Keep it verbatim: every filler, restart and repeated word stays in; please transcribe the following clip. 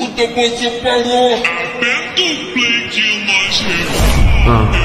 Puta, você parou. Aperta o play que mais